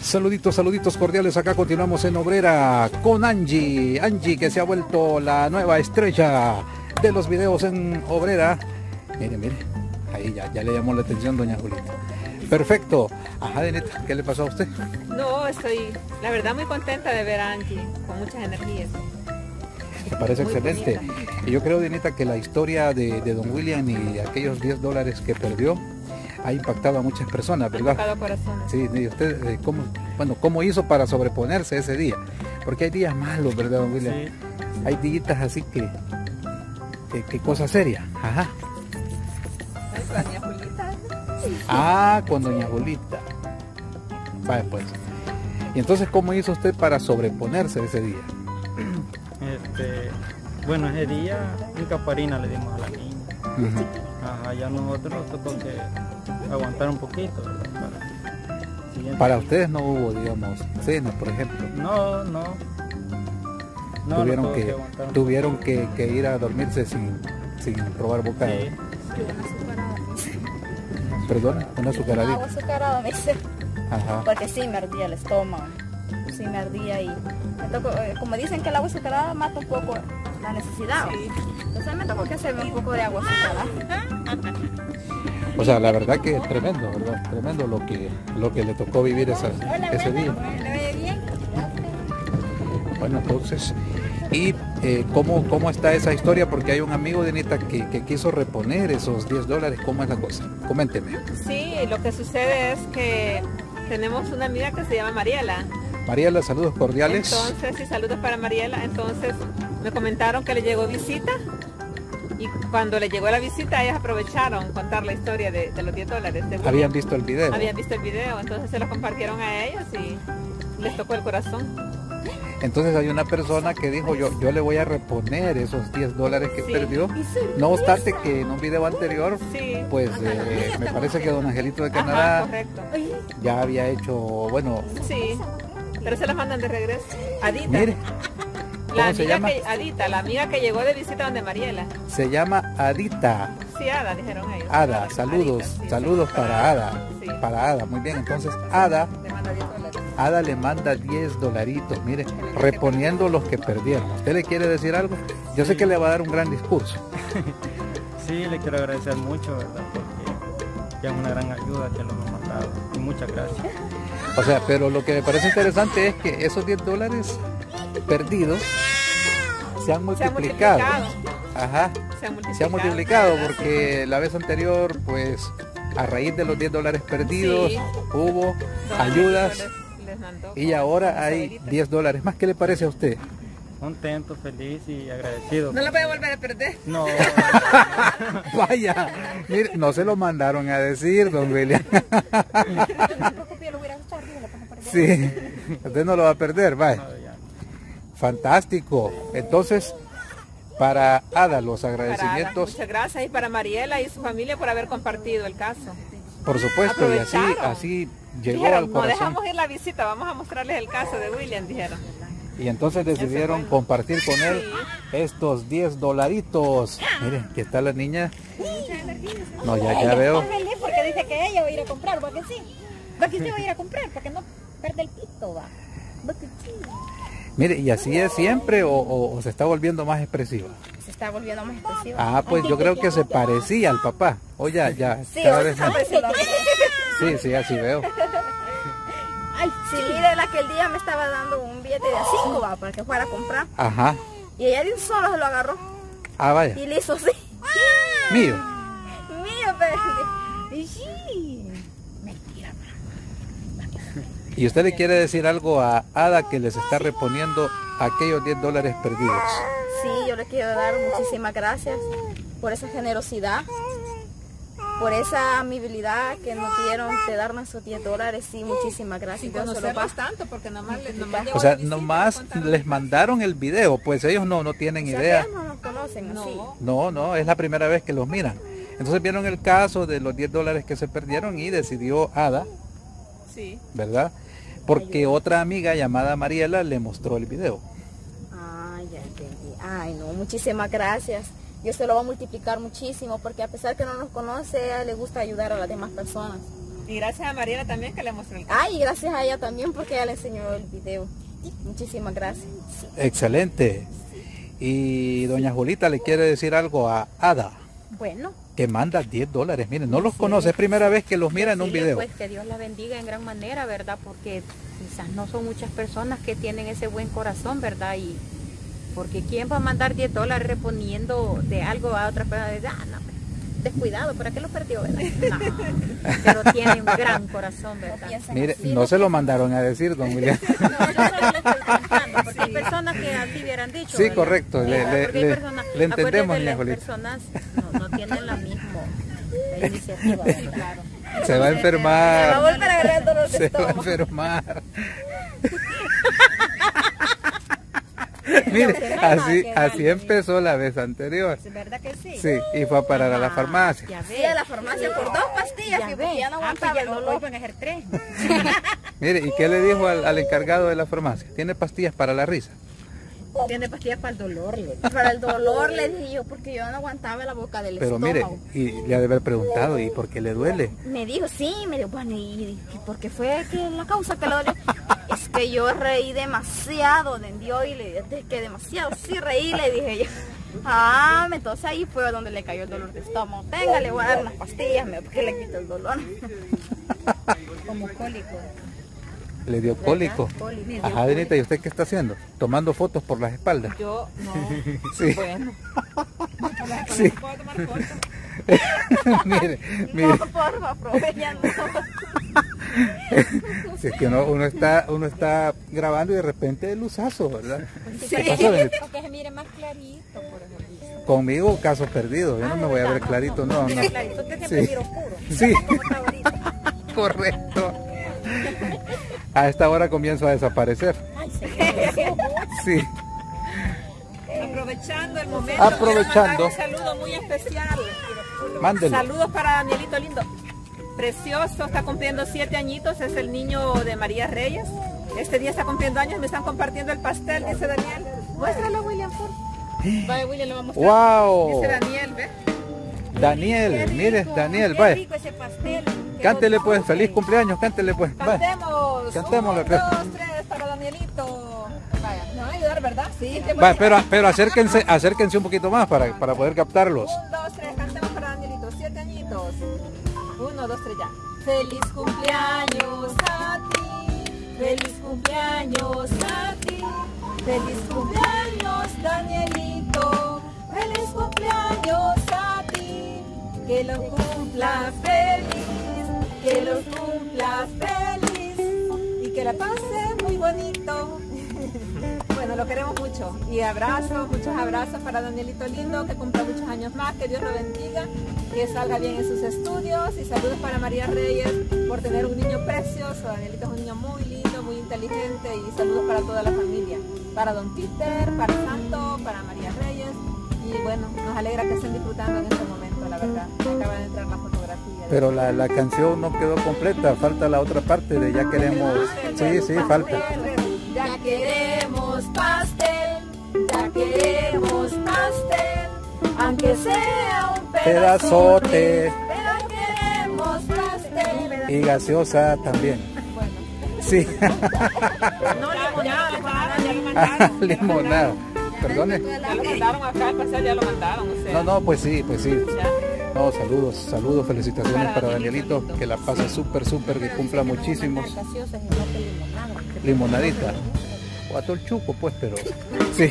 Saluditos, saluditos cordiales. Acá continuamos en Obrera con Angie. Angie, que se ha vuelto la nueva estrella de los videos en Obrera. Mire, mire, ahí ya le llamó la atención doña Julita. Perfecto. Ajá, Denita, ¿qué le pasó a usted? No, estoy, la verdad, muy contenta de ver a Angie con muchas energías. Me parece muy excelente. Bonita. Y yo creo, Denita, que la historia de don William y aquellos $10 que perdió ha impactado a muchas personas, ¿verdad? Ha impactado corazones. Sí, y usted, ¿cómo hizo para sobreponerse ese día? Porque hay días malos, ¿verdad, don William? Sí. Hay días así que cosa seria. Ajá. Con doña Julita. Ah, con doña Julita. Vaya pues. Y entonces, ¿cómo hizo usted para sobreponerse ese día? Bueno, ese día un caparina le dimos a la niña. Ajá, ya nosotros tocó que aguantar un poquito, ¿verdad? Para ustedes no hubo, digamos, cenas, por ejemplo. No, tuvieron que ir a dormirse sin probar bocado. Sí. Perdón, una azucaradita. Agua azucarada, me dice. Ajá. Porque sí me ardía el estómago. Sí me ardía y me tocó, como dicen que el agua azucarada mata un poco la necesidad. Sí. Entonces me tocó que hacerme un poco de agua azucarada. O sea, la verdad que es tremendo, ¿verdad? Tremendo lo que le tocó vivir ese día. Bueno, entonces, ¿y cómo está esa historia? Porque hay un amigo de Denita que quiso reponer esos $10. ¿Cómo es la cosa? Coménteme. Sí, lo que sucede es que tenemos una amiga que se llama Mariela. Mariela, saludos cordiales. Entonces, sí, saludos para Mariela. Entonces, me comentaron que le llegó visita. Y cuando le llegó la visita, ellas aprovecharon contar la historia de los $10. ¿Habían visto el video? Habían visto el video, entonces se lo compartieron a ellos y les tocó el corazón. Entonces hay una persona que dijo, yo le voy a reponer esos $10 que perdió. No obstante que en un video anterior, pues me parece que don Angelito de Canadá ya había hecho, bueno... Sí, pero se las mandan de regreso. Adita. Mire. ¿Cómo se llama? Adita, la amiga que llegó de visita donde Mariela. Se llama Adita. Sí, Ada, dijeron ellos. Ada, saludos, Adita, sí, saludos para Ada. Sí. Para Ada, muy bien. Entonces, Ada le manda $10, mire, reponiendo los que perdieron. ¿Usted le quiere decir algo? Yo sé que le va a dar un gran discurso. Sí, le quiero agradecer mucho, ¿verdad? Porque ya es una gran ayuda que nos ha mandado. Y muchas gracias. O sea, pero lo que me parece interesante es que esos $10 perdidos se han multiplicado. Ajá. Se han multiplicado porque la vez anterior, pues, a raíz de los $10 perdidos, hubo ayudas y ahora hay $10 más. ¿Qué le parece a usted? Contento, feliz y agradecido. ¿No lo voy a volver a perder? No. Vaya, mire, no se lo mandaron a decir, don William. Sí, usted no lo va a perder, vaya. Fantástico. Entonces, para Ada, los agradecimientos. Muchas gracias, y para Mariela y su familia por haber compartido el caso. Por supuesto, y así llegó al corazón. No dejamos ir la visita, vamos a mostrarles el caso de William, dijeron. Y entonces decidieron compartir con él estos $10. Miren, aquí está la niña. No, ya veo. Está feliz porque dice que ella va a ir a comprar, porque sí. Porque sí va a ir a comprar, porque no pierde el pito, va. Porque sí. Mire, ¿y así es siempre o se está volviendo más expresiva? Se está volviendo más expresiva. Ah, pues yo creo que se parecía al papá. O ya, sí, cada vez más. Sí, así veo. Ay, sí, mire, la que el día me estaba dando un billete de $5, va, para que fuera a comprar. Ajá. Y ella de un solo se lo agarró. Ah, vaya. Y le hizo así. Mío. Mío, pero... Sí. Mentira. ¿Y usted le quiere decir algo a Ada que les está reponiendo aquellos $10 perdidos? Sí, yo le quiero dar muchísimas gracias por esa generosidad, por esa amabilidad que nos dieron de darnos esos $10. Sí, muchísimas gracias. Y conocerlos tanto, porque nomás o sea, nomás les mandaron el video, pues ellos no tienen idea. Ellos no nos conocen así. No, es la primera vez que los miran. Entonces vieron el caso de los $10 que se perdieron y decidió Ada, ¿verdad? Porque otra amiga llamada Mariela le mostró el video. Ah, ya entendí. Ay, no, muchísimas gracias. Dios se lo va a multiplicar muchísimo, porque a pesar que no nos conoce, a él le gusta ayudar a las demás personas. Y gracias a Mariela también que le mostró el caso. Ay, y gracias a ella también porque ella le enseñó el video. Muchísimas gracias. Sí. Excelente. Y doña Julita le quiere decir algo a Ada, Bueno. que manda $10. Miren, no los conoce, es primera vez que los mira en un video. Pues que Dios la bendiga en gran manera, ¿verdad? Porque quizás no son muchas personas que tienen ese buen corazón, ¿verdad? Y porque ¿quién va a mandar $10 reponiendo de algo a otra persona? No, descuidado, ¿para qué lo perdió? ¿Verdad? No, pero tiene un gran corazón, ¿verdad? Mire, no se lo mandaron a decir, don William. No, yo solo le estoy contando, porque hay personas que así hubieran dicho. Sí, ¿verdad? correcto, Porque hay personas, le entendemos, acuérdate, doña las Julita. personas no tienen la misma iniciativa, ¿verdad? Claro. Se va a Se va a enfermar. volver a agarrar el dolor de Se va a estómago. enfermar. Mire, así empezó la vez anterior. ¿Verdad que sí? Sí, y fue a parar a la farmacia. Ya Sí, a la farmacia por 2 pastillas, Ya porque ve. ya no aguantaba ya el no dolor. lo van a hacer 3. Mire, ¿y qué le dijo al encargado de la farmacia? ¿Tiene pastillas para la risa? Tiene pastillas para el dolor. Para el dolor le dije yo, porque yo no aguantaba la boca del Pero estómago. mire, y le ha de haber preguntado, ¿y por qué le duele? Me dijo, sí, me dijo, bueno, ¿y por qué fue que la causa que le dolió? Es que yo reí demasiado, entendió, y le dije que demasiado, sí reí, le dije yo. Ah, entonces ahí fue donde le cayó el dolor de estómago. Tenga, le voy a dar unas pastillas, porque le quito el dolor. Como cólico. Le dio cólico. Cólico. Ajá, Denita, ¿y usted qué está haciendo? Tomando fotos por las espaldas. Yo no. Sí. Bueno. Sí. ¿Puedo tomar fotos? mire. No, porfa, profe, ya no. Si es que uno está grabando y de repente luzazo, ¿verdad? Sí. ¿Qué pasó, Denita? Para que se mire más clarito, por ejemplo. Conmigo, caso perdido. Yo no me voy a ver clarito, no. Clarito, usted siempre Sí. mira oscuro. Sí, Como está ahorita. correcto. A esta hora comienzo a desaparecer. Ay, señor. Sí. Aprovechando el momento, Aprovechando. quiero mandar un saludo muy especial. Mándelo. Saludos para Danielito lindo. Precioso, está cumpliendo 7 añitos, es el niño de María Reyes. Este día está cumpliendo años, me están compartiendo el pastel, dice Daniel. Muéstralo, William, por favor. Vaya, William, lo va a mostrar. ¡Wow! Dice Daniel, ¿ve? Daniel, mire, Daniel, vaya. Rico ese pastel. Cántele pues, feliz cumpleaños, cántele pues. Vaya. Cantemos. Cantémoslo, 1, 2, 3 para Danielito. Vaya, ¿me va a ayudar, verdad? Sí. Vaya, pero acérquense un poquito más para poder captarlos. 1, 2, 3, cantemos para Danielito, 7 añitos. 1, 2, 3, ya. Feliz cumpleaños a ti, feliz cumpleaños a ti, feliz cumpleaños Danielito, feliz cumpleaños a ti, que lo cumplas feliz, que lo cumplas feliz y que la pase muy bonito. Bueno, lo queremos mucho y abrazos, muchos abrazos para Danielito lindo, que cumpla muchos años más, que Dios lo bendiga, que salga bien en sus estudios y saludos para María Reyes por tener un niño precioso. Danielito es un niño muy lindo, muy inteligente y saludos para toda la familia, para Don Peter, para Santo, para María Reyes y bueno, nos alegra que estén disfrutando en este momento, la verdad. Acaba de entrar la fotografía. Pero la canción no quedó completa, falta la otra parte de ya queremos. Sí, falta. Ya queremos pastel, ya queremos pastel, aunque sea un Pedazote. pero queremos pastel. Y gaseosa también. Sí. No, ya lo mandaron. Limonada. Perdone. Ya lo mandaron acá, el pastel ya lo mandaron, o sea. No, pues sí. Ya. No, saludos, felicitaciones para Danielito, que la pase súper, que cumpla muchísimos. Gaseosas y no que limonada. Limonadita. O a todo el chuco, pues, pero sí.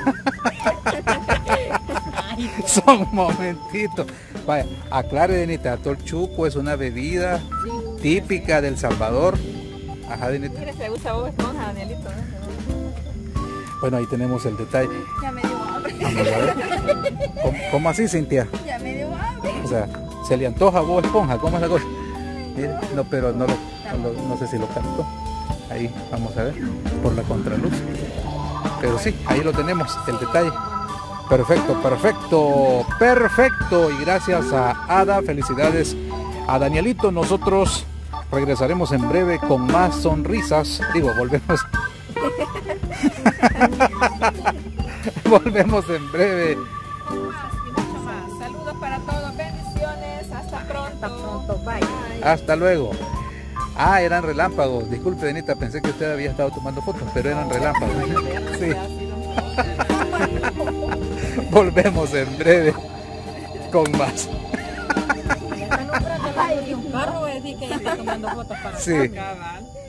Son momentitos. Vaya, aclare, Denita, atol chuco es una bebida típica del Salvador. Ajá, Denita. Mira, se le gusta Bob Esponja, Danielito, ¿no? Bueno, ahí tenemos el detalle. Ya me dio hambre. Vamos a ver. ¿Cómo así, Cintia? Ya me dio hambre. O sea, ¿se le antoja a Bob Esponja? ¿Cómo es la cosa? Mire, no, pero no sé si lo captó. Ahí, vamos a ver, por la contraluz. Pero sí, ahí lo tenemos, el detalle. Perfecto. Y gracias a Ada, felicidades a Danielito. Nosotros regresaremos en breve con más sonrisas. Volvemos. Volvemos en breve. Y mucho más. Saludos para todos, bendiciones, hasta pronto. Hasta pronto, bye. Hasta luego. Ah, eran relámpagos. Disculpe, Denita, pensé que usted había estado tomando fotos, pero eran relámpagos. Sí. Volvemos en breve con más. Un carro es decir que ya está tomando fotos para Sí. acá.